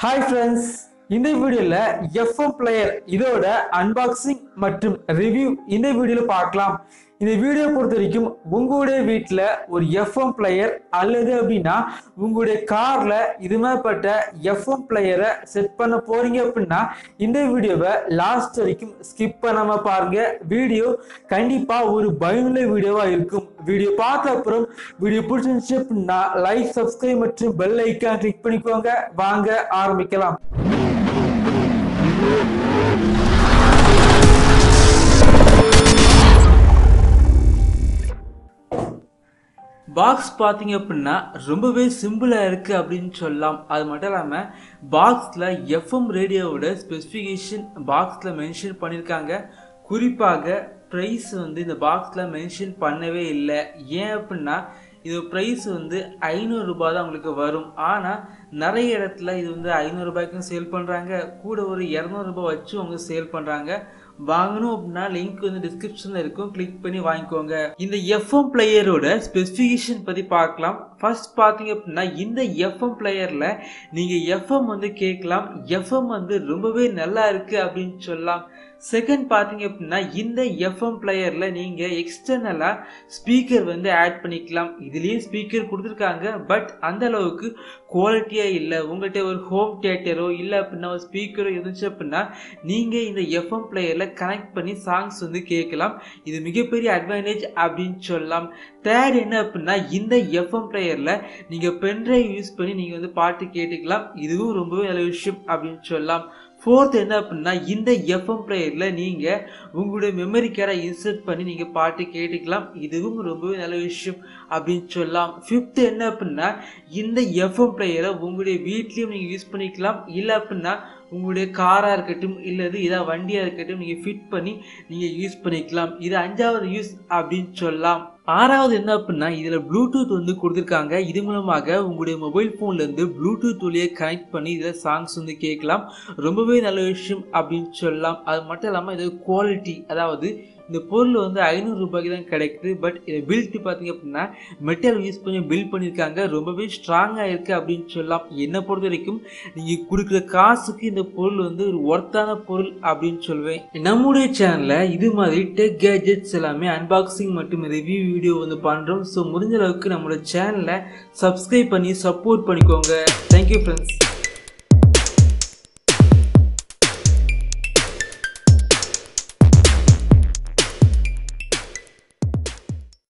Hi friends, இந்த வீடியோல FM player இதோட unboxing மற்றும் review இந்த வீடியோல பார்க்கலாம். இந்த வீடியோ பொறுத்தவரைக்கும் உங்களுடைய வீட்ல ஒரு FM player அல்லது அப்படினா உங்களுடைய கார்ல இதுமாப்பட்ட FM பிளேயரை செட் பண்ண போறீங்க அப்படினா இந்த வீடியோவை லாஸ்ட் வரைக்கும் ஸ்கிப் பண்ணாம பாருங்க. வீடியோ கண்டிப்பா ஒரு பயனுள்ள வீடியோவா இருக்கும். வீடியோ பார்த்த அப்புறம் வீடியோ பிடிச்சிருந்துச்சு அப்படினா லைக், சப்ஸ்கிரைப் மற்றும் பெல் ஐகான் கிளிக் பண்ணிக்கோங்க. வாங்க ஆரம்பிக்கலாம். பாக்ஸ் பாத்தீங்க அப்படின்னா ரொம்பவே சிம்பிளா இருக்கு அப்படின்னு சொல்லலாம். அது மட்டும் இல்லாம பாக்ஸ்ல FM ரேடியோவோட ஸ்பெசிஃபிகேஷன் பாக்ஸ்ல மென்ஷன் பண்ணிருக்காங்க. குறிப்பாக பிரைஸ் இந்த பாக்ஸ்ல மென்ஷன் பண்ணவே இல்லை. ஏன் அப்படின்னா இது பிரைஸ் 500 ரூபாய் தான் உங்களுக்கு வரும். ஆனா நிறைய இடத்துல இது 500 ரூபாய்க்கும் சேல் பண்றாங்க, கூட ஒரு 200 ரூபாய் வச்சு அவங்க சேல் பண்றாங்க. வாங்கணும் அப்படின்னா லிங்க் டிஸ்கிரிப்ஷன்ல இருக்கும், கிளிக் பண்ணி வாங்கிக்கோங்க. இந்த FM பிளேயரோட ஸ்பெசிஃபிகேஷன் பத்தி பார்க்கலாம். ஃபர்ஸ்ட் பாத்தீங்க அப்படின்னா இந்த FM பிளேயர்ல நீங்க FM கேட்கலாம். FM ரொம்பவே நல்லா இருக்கு அப்படின்னு சொல்லலாம். செகண்ட் பாத்தீங்க அப்படின்னா இந்த FM பிளேயர்ல நீங்க எக்ஸ்டர்னலா ஸ்பீக்கர் ஆட் பண்ணிக்கலாம். இதுலயும் ஸ்பீக்கர் கொடுத்துருக்காங்க, பட் அந்த அளவுக்கு குவாலிட்டியா இல்லை. உங்கள்கிட்ட ஒரு ஹோம் தியேட்டரோ இல்லை அப்படின்னா ஒரு ஸ்பீக்கரோ இருந்துச்சு அப்படின்னா நீங்க இந்த FM பிளேயர்ல கனெக்ட் பண்ணி சாங்ஸ் கேட்கலாம். இது மிகப்பெரிய அட்வான்டேஜ் அப்படின்னு சொல்லலாம். தேர்ட் என்ன அப்படின்னா இந்த FM பிளேயர்ல நீங்க பென்ட்ரைவ் யூஸ் பண்ணி நீங்க பாட்டு கேட்டுக்கலாம். இதுவும் ரொம்பவே நல்ல விஷயம் அப்படின்னு சொல்லலாம். ஃபோர்த் என்ன அப்படின்னா இந்த FM பிளேயர்ல நீங்க உங்களுடைய மெமரி கார்டை இன்சர்ட் பண்ணி நீங்க பாட்டு கேட்டுக்கலாம். இதுவும் ரொம்பவே நல்ல விஷயம் அப்படின்னு சொல்லலாம். ஃபிஃப்த் என்ன அப்படின்னா இந்த FM பிளேயரை உங்களுடைய வீட்லயும் நீங்க யூஸ் பண்ணிக்கலாம். இல்லை அப்படின்னா உங்களுடைய காரா இருக்கட்டும் இல்லது ஏதாவது வண்டியா இருக்கட்டும் நீங்க ஃபிட் பண்ணி நீங்க யூஸ் பண்ணிக்கலாம். இது அஞ்சாவது யூஸ் அப்படின்னு சொல்லலாம். ஆறாவது என்ன அப்படின்னா இதுல ப்ளூடூத் கொடுத்துருக்காங்க. இது மூலமாக உங்களுடைய மொபைல் போன்ல இருந்து ப்ளூடூத் வழியை கனெக்ட் பண்ணி இதுல சாங்ஸ் கேட்கலாம். ரொம்பவே நல்ல விஷயம் அப்படின்னு சொல்லலாம். அது மட்டும் இல்லாம இது குவாலிட்டி, அதாவது இந்த பொருள் 500 ரூபாய்க்கு தான் கிடைக்குது. பட் இதை பில்ட் பார்த்தீங்க அப்படின்னா மெட்டல் யூஸ் பண்ணி பில்ட் பண்ணியிருக்காங்க. ரொம்பவே ஸ்ட்ராங்காக இருக்கு அப்படின்னு சொல்லலாம். என்னை பொறுத்த வரைக்கும் நீங்கள் கொடுக்குற காசுக்கு இந்த பொருள் ஒரு ஒர்த்தான பொருள் அப்படின்னு சொல்வேன். நம்முடைய சேனலில் இது மாதிரி டெக் கேஜெட்ஸ் எல்லாமே அன்பாக்சிங் மற்றும் ரிவ்யூ வீடியோ பண்ணுறோம். ஸோ முடிஞ்ச அளவுக்கு நம்மளோட சேனலை சப்ஸ்கிரைப் பண்ணி சப்போர்ட் பண்ணிக்கோங்க. Thank you friends.